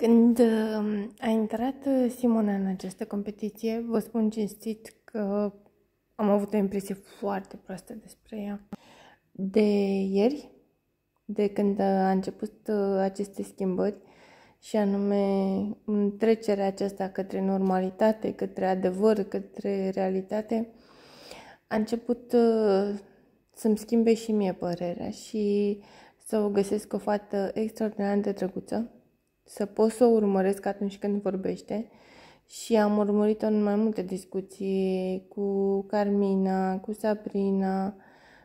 Când a intrat Simona în această competiție, vă spun cinstit că am avut o impresie foarte proastă despre ea. De ieri, de când a început aceste schimbări, și anume trecerea aceasta către normalitate, către adevăr, către realitate, a început să-mi schimbe și mie părerea și să o găsesc o fată extraordinar de drăguță, să pot să o urmăresc atunci când vorbește. Și am urmărit-o în mai multe discuții cu Carmina, cu Sabrina,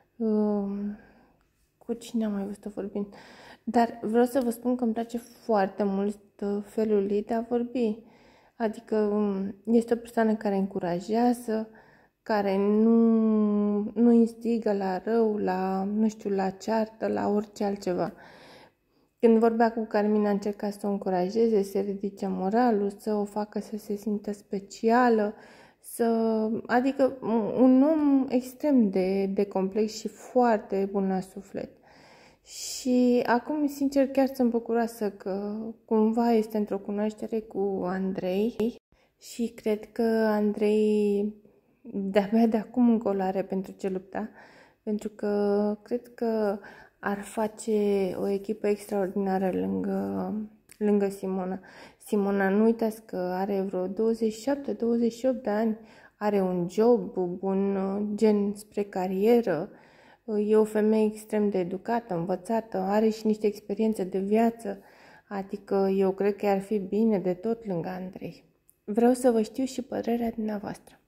cu cine am mai văzut-o vorbind. Dar vreau să vă spun că îmi place foarte mult felul ei de a vorbi. Adică este o persoană care încurajează, care nu instigă la rău, la, nu știu, la ceartă, la orice altceva. Când vorbea cu Carmina, încerca să o încurajeze, să ridice moralul, să o facă să se simtă specială, adică un om extrem de complex și foarte bun la suflet. Și acum, sincer, chiar sunt bucuroasă că cumva este într-o cunoaștere cu Andrei și cred că Andrei de-abia de acum încolo are pentru ce lupta, pentru că cred că ar face o echipă extraordinară lângă Simona. Simona, nu uitați că are vreo 27-28 de ani, are un job bun, gen spre carieră, e o femeie extrem de educată, învățată, are și niște experiențe de viață, adică eu cred că ar fi bine de tot lângă Andrei. Vreau să vă știu și părerea dumneavoastră.